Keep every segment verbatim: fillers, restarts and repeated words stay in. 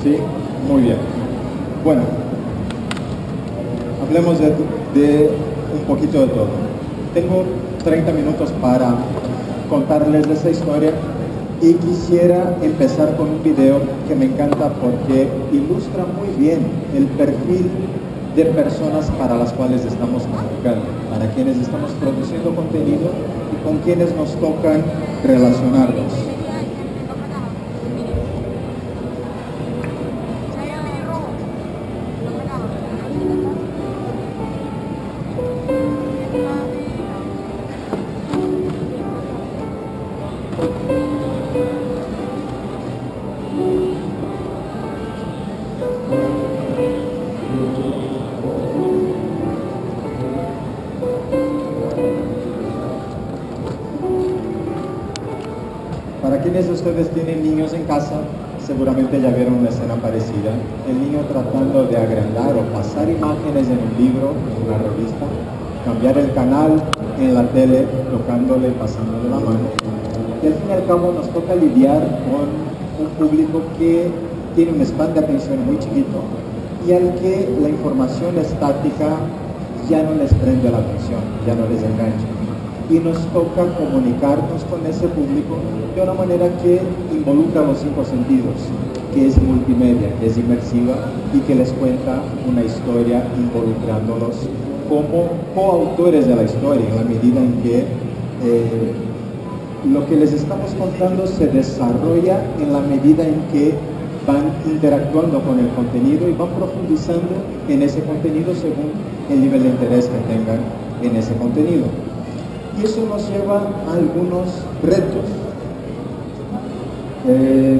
Sí, muy bien. Bueno, hablemos de, de un poquito de todo. Tengo treinta minutos para contarles de esa historia y quisiera empezar con un video que me encanta porque ilustra muy bien el perfil de personas para las cuales estamos comunicando, para quienes estamos produciendo contenido y con quienes nos tocan relacionarnos. Para quienes de ustedes tienen niños en casa, seguramente ya vieron una escena parecida. El niño tratando de agrandar o pasar imágenes en un libro, en una revista, cambiar el canal en la tele, tocándole, pasándole la mano. Y al fin y al cabo nos toca lidiar con un público que tiene un span de atención muy chiquito y al que la información estática ya no les prende la atención, ya no les engancha. Y nos toca comunicarnos con ese público de una manera que involucra los cinco sentidos, que es multimedia, que es inmersiva y que les cuenta una historia involucrándolos como coautores de la historia, en la medida en que eh, lo que les estamos contando se desarrolla en la medida en que van interactuando con el contenido y van profundizando en ese contenido según el nivel de interés que tengan en ese contenido. Y eso nos lleva a algunos retos. Eh,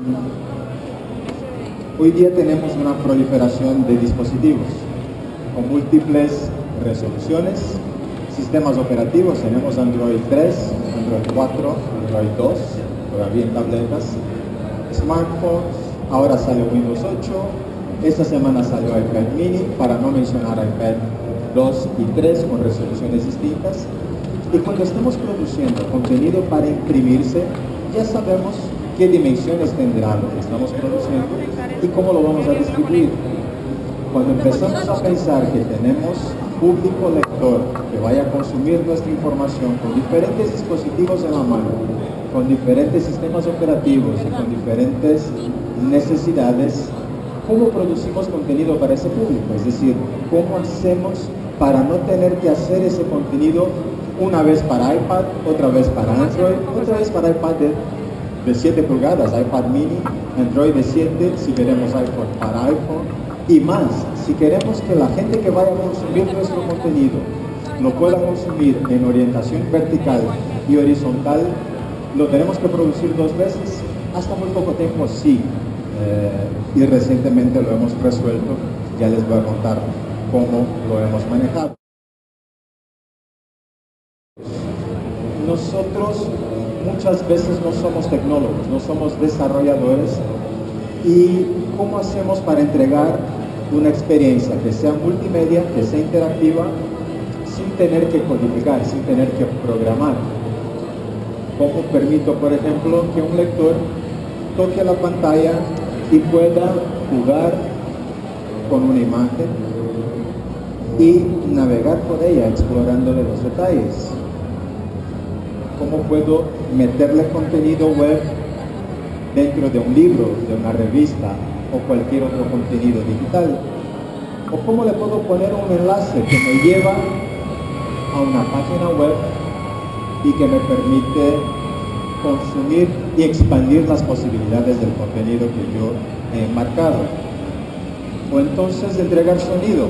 hoy día tenemos una proliferación de dispositivos con múltiples resoluciones, sistemas operativos. Tenemos Android tres, Android cuatro, Android dos, todavía en tabletas, smartphones, ahora sale Windows ocho, esta semana salió iPad mini, para no mencionar iPad dos y tres con resoluciones distintas. Y cuando estamos produciendo contenido para imprimirse, ya sabemos qué dimensiones tendrá lo que estamos produciendo y cómo lo vamos a distribuir. Cuando empezamos a pensar que tenemos público lector que vaya a consumir nuestra información con diferentes dispositivos en la mano, con diferentes sistemas operativos y con diferentes necesidades, ¿cómo producimos contenido para ese público? Es decir, ¿cómo hacemos para no tener que hacer ese contenido una vez para iPad, otra vez para Android, otra vez para iPad de, de siete pulgadas, iPad mini, Android de siete, si queremos iPhone para iPhone, y más, si queremos que la gente que vaya a consumir nuestro contenido lo pueda consumir en orientación vertical y horizontal, lo tenemos que producir dos veces, hasta muy poco tiempo sí, eh, y recientemente lo hemos resuelto, ya les voy a contar cómo lo hemos manejado. Nosotros muchas veces no somos tecnólogos, no somos desarrolladores. ¿Y cómo hacemos para entregar una experiencia que sea multimedia, que sea interactiva, sin tener que codificar, sin tener que programar? ¿Cómo permito, por ejemplo, que un lector toque la pantalla y pueda jugar con una imagen y navegar por ella, explorándole los detalles? ¿Cómo puedo meterle contenido web dentro de un libro, de una revista o cualquier otro contenido digital? ¿O cómo le puedo poner un enlace que me lleva a una página web y que me permite consumir y expandir las posibilidades del contenido que yo he marcado? O entonces entregar sonido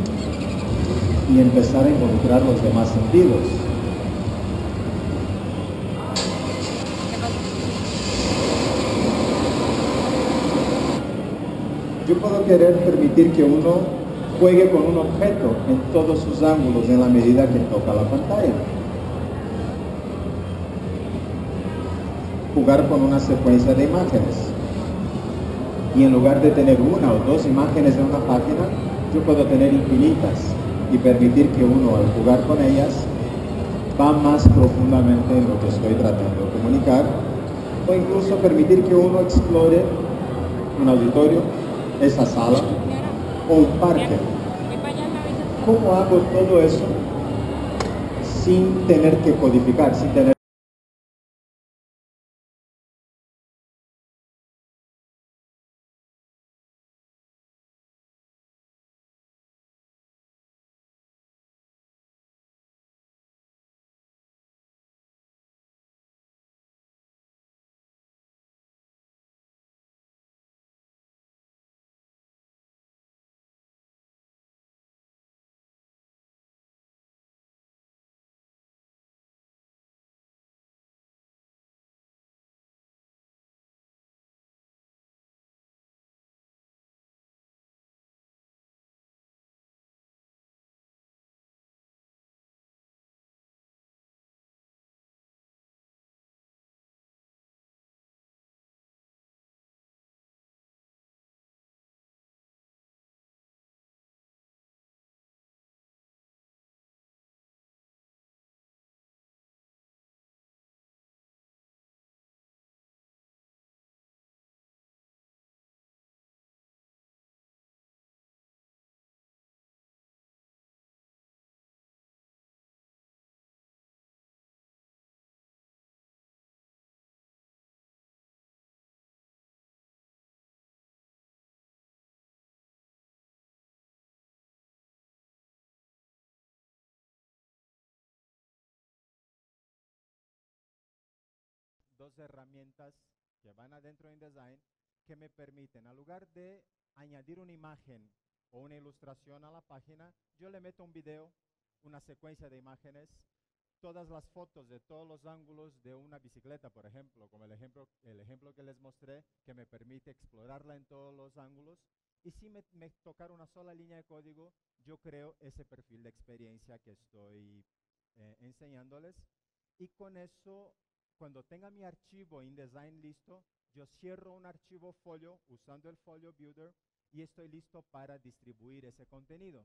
y empezar a involucrar los demás sentidos. Yo puedo querer permitir que uno juegue con un objeto en todos sus ángulos en la medida que toca la pantalla. Jugar con una secuencia de imágenes. Y en lugar de tener una o dos imágenes en una página, yo puedo tener infinitas y permitir que uno, al jugar con ellas, va más profundamente en lo que estoy tratando de comunicar, o incluso permitir que uno explore un auditorio, esa sala o un parque. ¿Cómo hago todo eso sin tener que codificar, sin tener dos herramientas que van adentro de InDesign que me permiten, al lugar de añadir una imagen o una ilustración a la página, yo le meto un video, una secuencia de imágenes, todas las fotos de todos los ángulos de una bicicleta, por ejemplo, como el ejemplo, el ejemplo que les mostré, que me permite explorarla en todos los ángulos. Y si me, me tocar una sola línea de código, yo creo ese perfil de experiencia que estoy eh, enseñándoles. Y con eso, cuando tenga mi archivo InDesign listo, yo cierro un archivo folio usando el folio builder y estoy listo para distribuir ese contenido.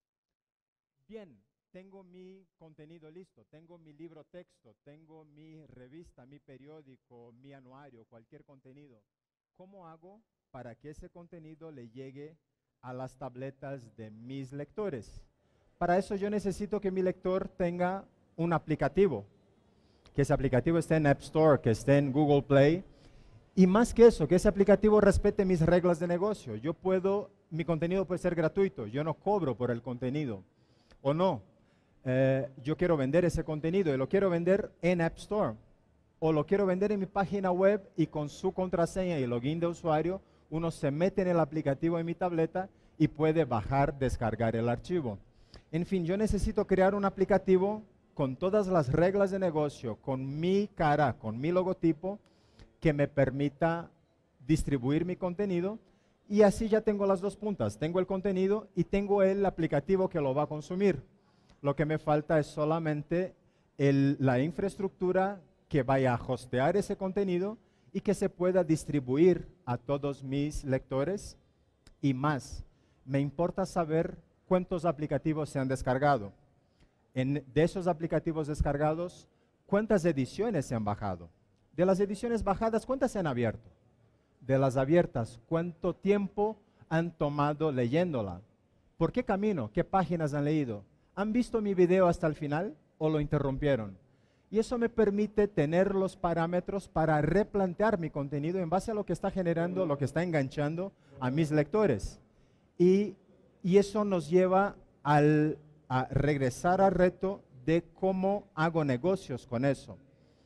Bien, tengo mi contenido listo, tengo mi libro texto, tengo mi revista, mi periódico, mi anuario, cualquier contenido. ¿Cómo hago para que ese contenido le llegue a las tabletas de mis lectores? Para eso yo necesito que mi lector tenga un aplicativo, que ese aplicativo esté en App Store, que esté en Google Play, y más que eso, que ese aplicativo respete mis reglas de negocio. Yo puedo, mi contenido puede ser gratuito, yo no cobro por el contenido, o no. Eh, yo quiero vender ese contenido y lo quiero vender en App Store, o lo quiero vender en mi página web y con su contraseña y login de usuario, uno se mete en el aplicativo en mi tableta y puede bajar, descargar el archivo. En fin, yo necesito crear un aplicativo con todas las reglas de negocio, con mi cara, con mi logotipo, que me permita distribuir mi contenido, y así ya tengo las dos puntas. Tengo el contenido y tengo el aplicativo que lo va a consumir. Lo que me falta es solamente el, la infraestructura que vaya a hostear ese contenido y que se pueda distribuir a todos mis lectores y más. Me importa saber cuántos aplicativos se han descargado. En, de esos aplicativos descargados, ¿cuántas ediciones se han bajado? De las ediciones bajadas, ¿cuántas se han abierto? De las abiertas, ¿cuánto tiempo han tomado leyéndola? ¿Por qué camino? ¿Qué páginas han leído? ¿Han visto mi video hasta el final o lo interrumpieron? Y eso me permite tener los parámetros para replantear mi contenido en base a lo que está generando, lo que está enganchando a mis lectores. Y, y eso nos lleva al, a regresar al reto de cómo hago negocios con eso.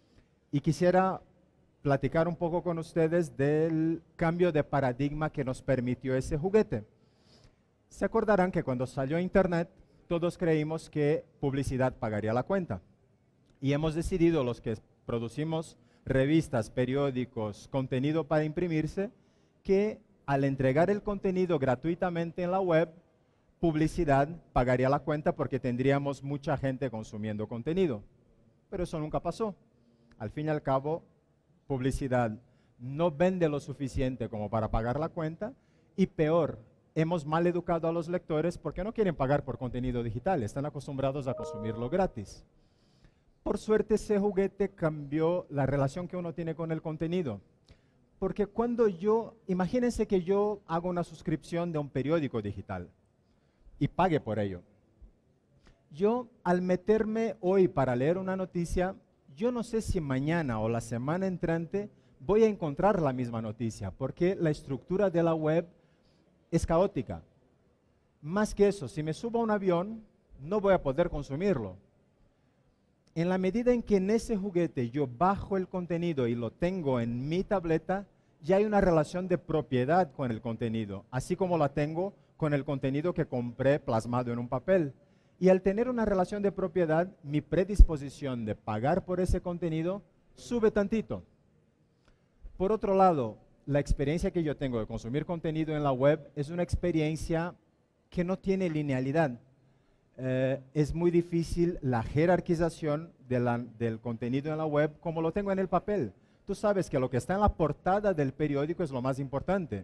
Y quisiera platicar un poco con ustedes del cambio de paradigma que nos permitió ese juguete. Se acordarán que cuando salió Internet, todos creímos que publicidad pagaría la cuenta. Y hemos decidido, los que producimos revistas, periódicos, contenido para imprimirse, que al entregar el contenido gratuitamente en la web, publicidad pagaría la cuenta porque tendríamos mucha gente consumiendo contenido. Pero eso nunca pasó. Al fin y al cabo, publicidad no vende lo suficiente como para pagar la cuenta, y peor, hemos mal educado a los lectores porque no quieren pagar por contenido digital, están acostumbrados a consumirlo gratis. Por suerte, ese juguete cambió la relación que uno tiene con el contenido, Porque cuando yo, imagínense que yo hago una suscripción de un periódico digital y pague por ello. Yo, al meterme hoy para leer una noticia, yo no sé si mañana o la semana entrante voy a encontrar la misma noticia, porque la estructura de la web es caótica. Más que eso, si me subo a un avión, no voy a poder consumirlo. En la medida en que en ese juguete yo bajo el contenido y lo tengo en mi tableta, ya hay una relación de propiedad con el contenido, así como la tengo con el contenido que compré plasmado en un papel. Y al tener una relación de propiedad, mi predisposición de pagar por ese contenido sube tantito. Por otro lado, la experiencia que yo tengo de consumir contenido en la web es una experiencia que no tiene linealidad. Eh, es muy difícil la jerarquización de la, del contenido en la web como lo tengo en el papel. Tú sabes que lo que está en la portada del periódico es lo más importante.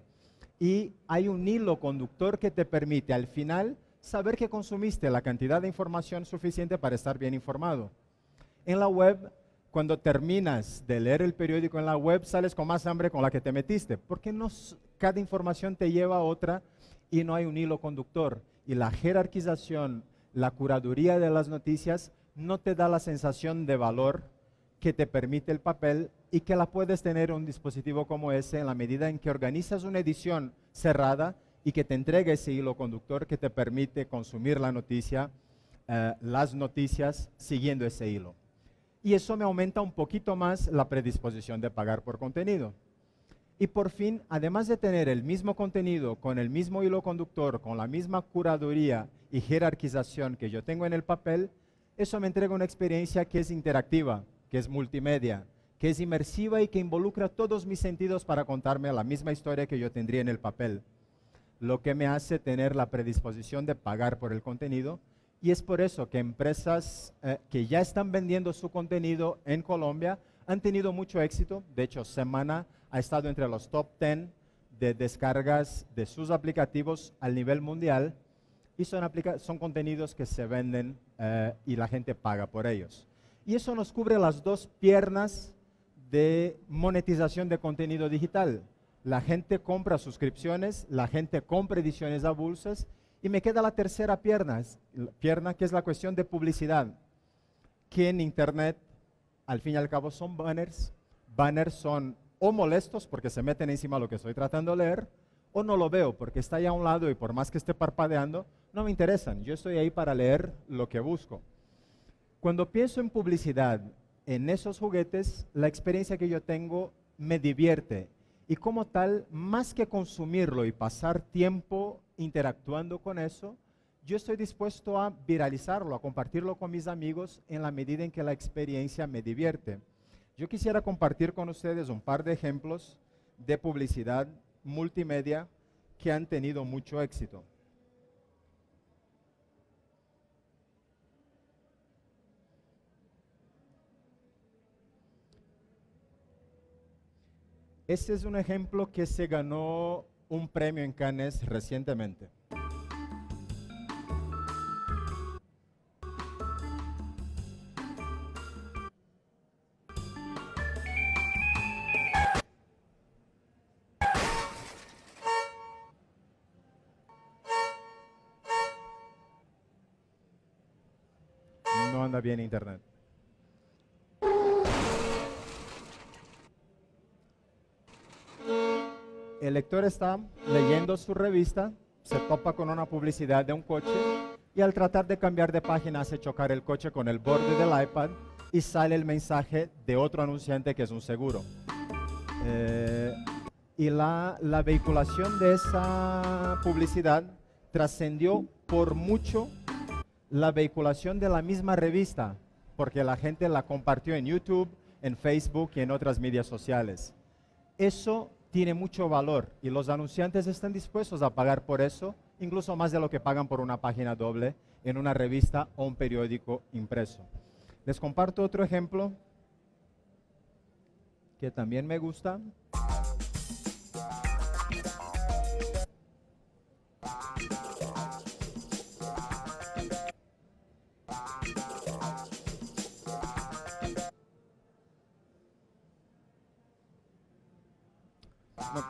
Y hay un hilo conductor que te permite al final saber que consumiste la cantidad de información suficiente para estar bien informado. En la web, cuando terminas de leer el periódico en la web, sales con más hambre con la que te metiste, porque no, cada información te lleva a otra y no hay un hilo conductor. Y la jerarquización, la curaduría de las noticias no te da la sensación de valor que te permite el papel y que la puedes tener en un dispositivo como ese en la medida en que organizas una edición cerrada y que te entrega ese hilo conductor que te permite consumir la noticia, eh, las noticias siguiendo ese hilo. Y eso me aumenta un poquito más la predisposición de pagar por contenido. Y por fin, además de tener el mismo contenido con el mismo hilo conductor, con la misma curaduría y jerarquización que yo tengo en el papel, eso me entrega una experiencia que es interactiva, que es multimedia, que es inmersiva y que involucra todos mis sentidos para contarme la misma historia que yo tendría en el papel. Lo que me hace tener la predisposición de pagar por el contenido. Y es por eso que empresas eh, que ya están vendiendo su contenido en Colombia han tenido mucho éxito. De hecho, Semana ha estado entre los top diez de descargas de sus aplicativos al nivel mundial y son, son contenidos que se venden eh, y la gente paga por ellos. Y eso nos cubre las dos piernas de monetización de contenido digital. La gente compra suscripciones, la gente compra ediciones avulsas y me queda la tercera pierna, pierna que es la cuestión de publicidad, que en Internet, al fin y al cabo, son banners. Banners son o molestos porque se meten encima de lo que estoy tratando de leer, o no lo veo porque está ahí a un lado y por más que esté parpadeando, no me interesan. Yo estoy ahí para leer lo que busco. Cuando pienso en publicidad, en esos juguetes, la experiencia que yo tengo me divierte. Y como tal, más que consumirlo y pasar tiempo interactuando con eso, yo estoy dispuesto a viralizarlo, a compartirlo con mis amigos en la medida en que la experiencia me divierte. Yo quisiera compartir con ustedes un par de ejemplos de publicidad multimedia que han tenido mucho éxito. Este es un ejemplo que se ganó un premio en Cannes recientemente. No anda bien internet. El lector está leyendo su revista, se topa con una publicidad de un coche y al tratar de cambiar de página hace chocar el coche con el borde del iPad y sale el mensaje de otro anunciante que es un seguro. Eh, y la, la vehiculación de esa publicidad trascendió por mucho la vehiculación de la misma revista, porque la gente la compartió en YouTube, en Facebook y en otras medias sociales. Eso tiene mucho valor y los anunciantes están dispuestos a pagar por eso, incluso más de lo que pagan por una página doble en una revista o un periódico impreso. Les comparto otro ejemplo que también me gusta. No.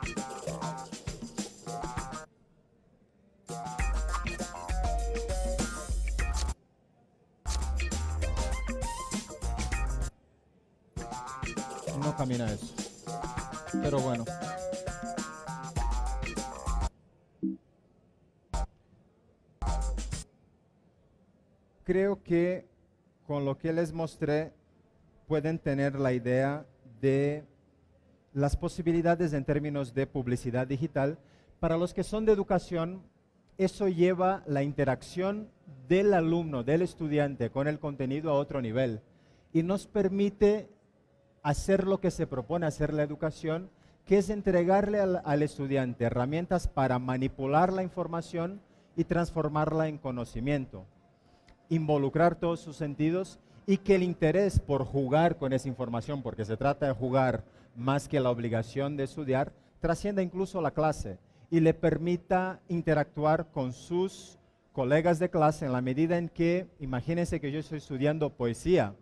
No camina eso. Pero bueno. Creo que con lo que les mostré pueden tener la idea de las posibilidades en términos de publicidad digital. Para los que son de educación, eso lleva la interacción del alumno, del estudiante con el contenido a otro nivel y nos permite hacer lo que se propone hacer la educación, que es entregarle al, al estudiante herramientas para manipular la información y transformarla en conocimiento, involucrar todos sus sentidos y que el interés por jugar con esa información, porque se trata de jugar más que la obligación de estudiar, trascienda incluso la clase y le permita interactuar con sus colegas de clase en la medida en que, imagínense que yo estoy estudiando poesía,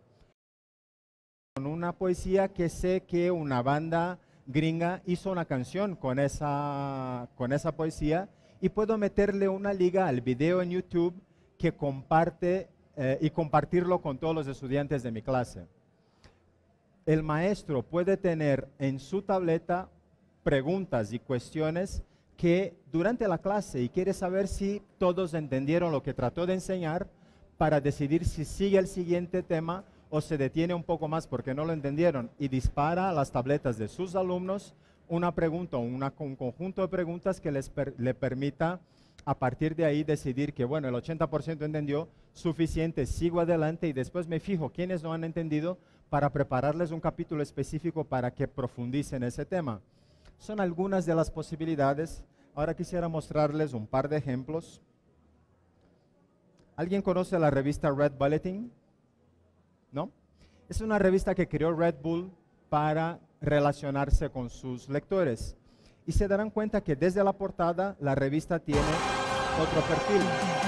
con una poesía que sé que una banda gringa hizo una canción con esa, con esa poesía y puedo meterle una liga al video en YouTube que comparte eh, y compartirlo con todos los estudiantes de mi clase. El maestro puede tener en su tableta preguntas y cuestiones que durante la clase y quiere saber si todos entendieron lo que trató de enseñar para decidir si sigue el siguiente tema o se detiene un poco más porque no lo entendieron y dispara a las tabletas de sus alumnos una pregunta o una, un conjunto de preguntas que les per, le permita a partir de ahí decidir que, bueno, el ochenta por ciento entendió, suficiente, sigo adelante y después me fijo quiénes no han entendido para prepararles un capítulo específico para que profundicen ese tema. Son algunas de las posibilidades. Ahora quisiera mostrarles un par de ejemplos. ¿Alguien conoce la revista Red Bulletin? ¿No? Es una revista que creó Red Bull para relacionarse con sus lectores. Y se darán cuenta que desde la portada la revista tiene otro perfil.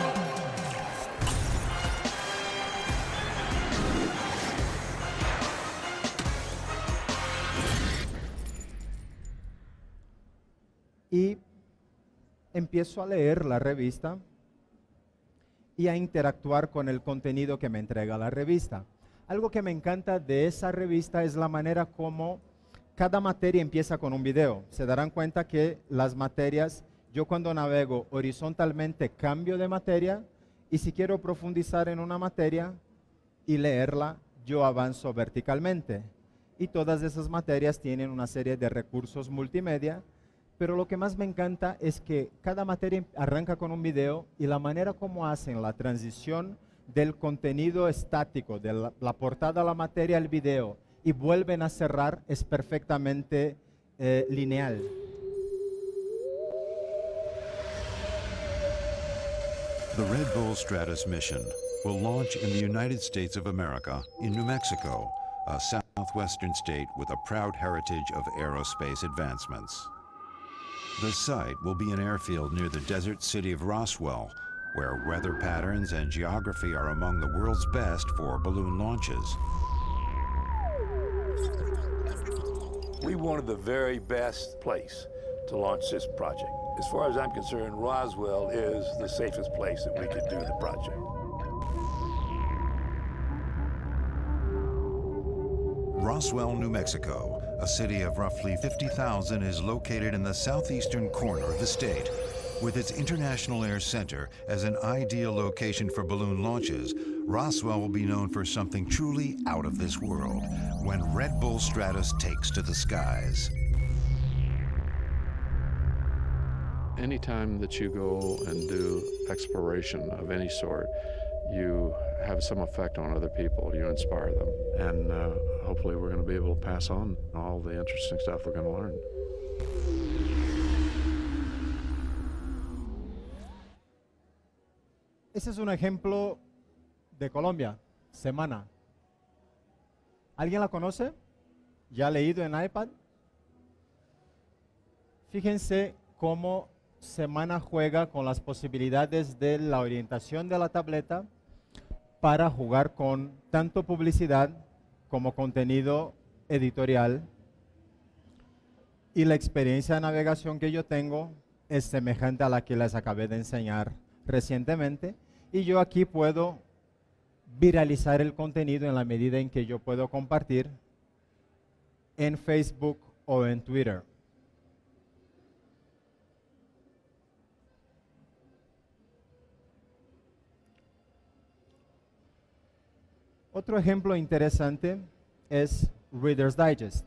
Y empiezo a leer la revista y a interactuar con el contenido que me entrega la revista. Algo que me encanta de esa revista es la manera como cada materia empieza con un video. Se darán cuenta que las materias, yo cuando navego horizontalmente cambio de materia y si quiero profundizar en una materia y leerla, yo avanzo verticalmente. Y todas esas materias tienen una serie de recursos multimedia, pero lo que más me encanta es que cada materia arranca con un video y la manera como hacen la transición del contenido estático, de la, la portada a la materia al video, y vuelven a cerrar es perfectamente eh, lineal. The Red Bull Stratus mission will launch in the United States of America in New Mexico, a southwestern state with a proud heritage of aerospace advancements. The site will be an airfield near the desert city of Roswell, where weather patterns and geography are among the world's best for balloon launches. We wanted the very best place to launch this project. As far as I'm concerned, Roswell is the safest place that we could do the project. Roswell, New Mexico, a city of roughly fifty thousand, is located in the southeastern corner of the state. With its International Air Center as an ideal location for balloon launches, Roswell will be known for something truly out of this world when Red Bull Stratus takes to the skies. Anytime that you go and do exploration of any sort, you have some effect on other people, you inspire them. And uh, hopefully we're going to be able to pass on all the interesting stuff we're going to learn. Ese es un ejemplo de Colombia, Semana. ¿Alguien la conoce? ¿Ya ha leído en iPad? Fíjense cómo Semana juega con las posibilidades de la orientación de la tableta para jugar con tanto publicidad como contenido editorial. Y la experiencia de navegación que yo tengo es semejante a la que les acabé de enseñar recientemente. Y yo aquí puedo viralizar el contenido en la medida en que yo puedo compartir en Facebook o en Twitter. Otro ejemplo interesante es Reader's Digest.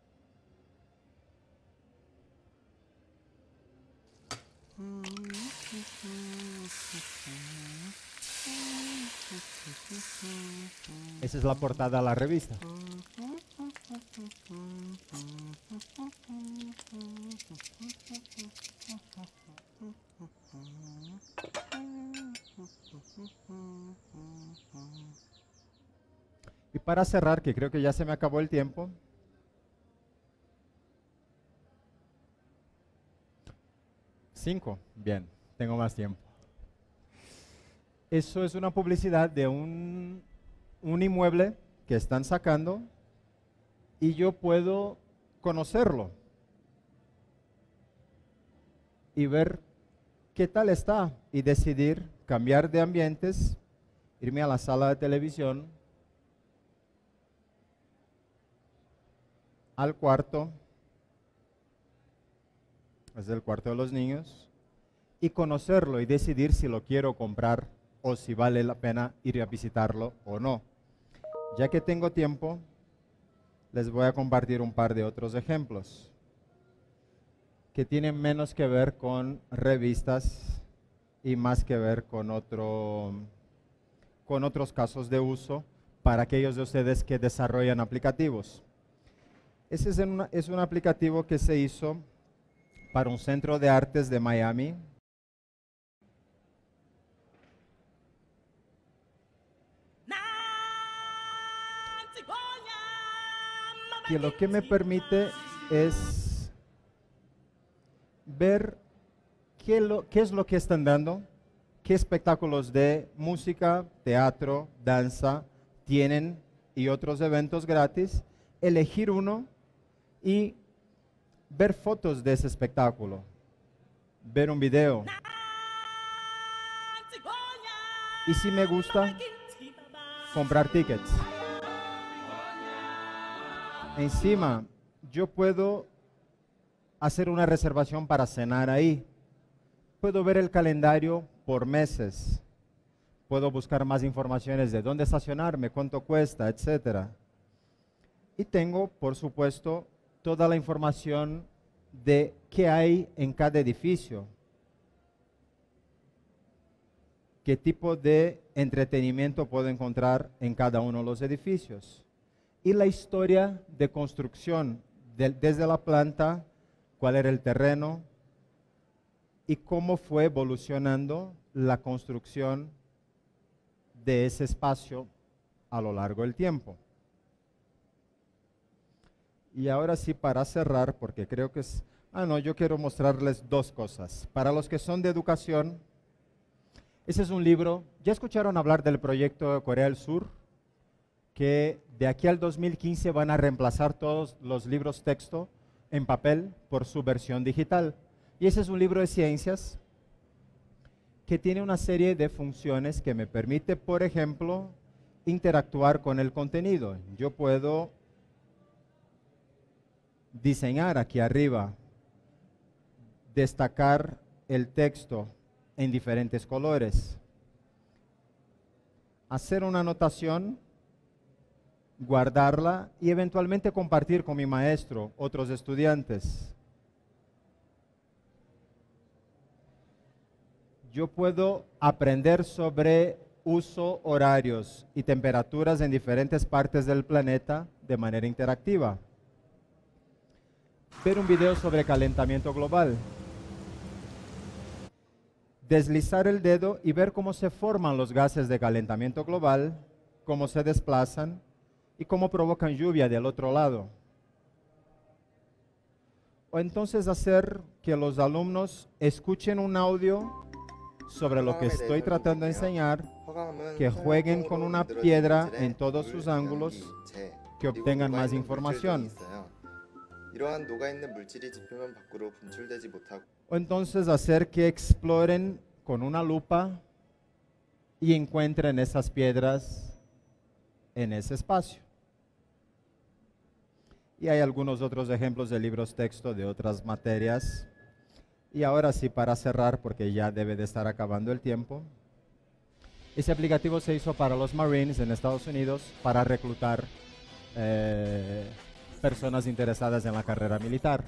Esa es la portada de la revista. Y para cerrar, que creo que ya se me acabó el tiempo, cinco, bien, tengo más tiempo. Eso es una publicidad de un, un inmueble que están sacando y yo puedo conocerlo y ver qué tal está y decidir cambiar de ambientes, irme a la sala de televisión, al cuarto, es el cuarto de los niños, y conocerlo y decidir si lo quiero comprar o si vale la pena ir a visitarlo o no. Ya que tengo tiempo, les voy a compartir un par de otros ejemplos que tienen menos que ver con revistas y más que ver con, otro, con otros casos de uso para aquellos de ustedes que desarrollan aplicativos. Ese es, una, es un aplicativo que se hizo para un centro de artes de Miami. Que lo que me permite es ver qué, lo, qué es lo que están dando, qué espectáculos de música, teatro, danza tienen y otros eventos gratis, elegir uno y ver fotos de ese espectáculo, ver un video. Y si me gusta, comprar tickets. Encima, yo puedo hacer una reservación para cenar ahí. Puedo ver el calendario por meses. Puedo buscar más informaciones de dónde estacionarme, cuánto cuesta, etcétera. Y tengo, por supuesto, toda la información de qué hay en cada edificio. Qué tipo de entretenimiento puedo encontrar en cada uno de los edificios. Y la historia de construcción, de, desde la planta, cuál era el terreno y cómo fue evolucionando la construcción de ese espacio a lo largo del tiempo. Y ahora sí, para cerrar, porque creo que es... Ah, no, yo quiero mostrarles dos cosas. Para los que son de educación, ese es un libro. ¿Ya escucharon hablar del proyecto de Corea del Sur? Que de aquí al dos mil quince van a reemplazar todos los libros texto en papel por su versión digital. Y ese es un libro de ciencias que tiene una serie de funciones que me permite, por ejemplo, interactuar con el contenido. Yo puedo diseñar aquí arriba, destacar el texto en diferentes colores, hacer una anotación, guardarla y eventualmente compartir con mi maestro, otros estudiantes. Yo puedo aprender sobre uso, horarios y temperaturas en diferentes partes del planeta de manera interactiva. Ver un video sobre calentamiento global. Deslizar el dedo y ver cómo se forman los gases de calentamiento global, cómo se desplazan y cómo provocan lluvia del otro lado. O entonces hacer que los alumnos escuchen un audio sobre lo que estoy tratando de enseñar, que jueguen con una piedra en todos sus ángulos, que obtengan más información. 이러한 녹아있는 물질이 지표면 밖으로 분출되지 못하고 O entonces hacer que exploren con una lupa y encuentren esas piedras en ese espacio. Y hay algunos otros ejemplos de libros texto de otras materias. Y ahora sí, para cerrar, porque ya debe de estar acabando el tiempo, ese aplicativo se hizo para los Marines en Estados Unidos para reclutar eh, personas interesadas en la carrera militar.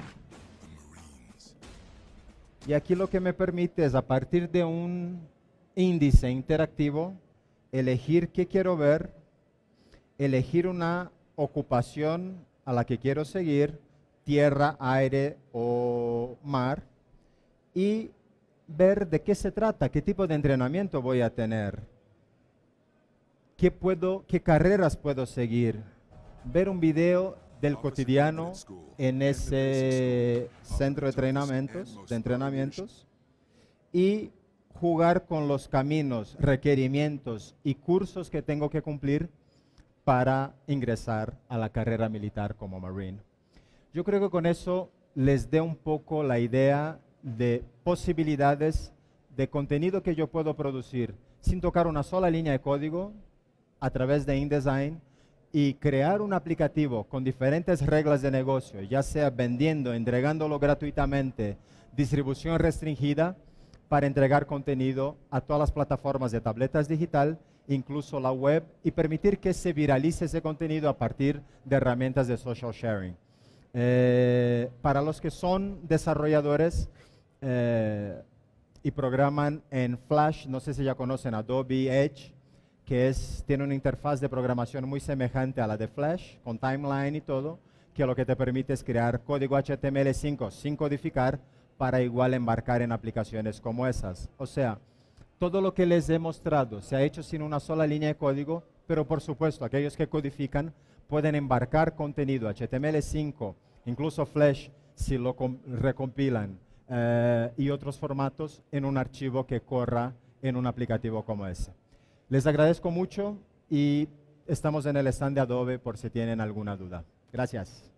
Y aquí lo que me permite es, a partir de un índice interactivo, elegir qué quiero ver, elegir una ocupación a la que quiero seguir, tierra, aire o mar, y ver de qué se trata, qué tipo de entrenamiento voy a tener, qué, puedo, qué carreras puedo seguir, ver un video del cotidiano en ese centro de entrenamientos, de entrenamientos y jugar con los caminos, requerimientos y cursos que tengo que cumplir para ingresar a la carrera militar como Marine. Yo creo que con eso les dé un poco la idea de posibilidades de contenido que yo puedo producir sin tocar una sola línea de código a través de InDesign y crear un aplicativo con diferentes reglas de negocio, ya sea vendiendo, entregándolo gratuitamente, distribución restringida, para entregar contenido a todas las plataformas de tabletas digital, incluso la web, y permitir que se viralice ese contenido a partir de herramientas de social sharing. Eh, para los que son desarrolladores eh, y programan en Flash, no sé si ya conocen Adobe Edge, que es, tiene una interfaz de programación muy semejante a la de Flash, con timeline y todo, que lo que te permite es crear código H T M L cinco sin codificar para igual embarcar en aplicaciones como esas. O sea, todo lo que les he mostrado se ha hecho sin una sola línea de código, pero por supuesto, aquellos que codifican pueden embarcar contenido H T M L cinco, incluso Flash, si lo recompilan, eh, y otros formatos en un archivo que corra en un aplicativo como ese. Les agradezco mucho y estamos en el stand de Adobe por si tienen alguna duda. Gracias.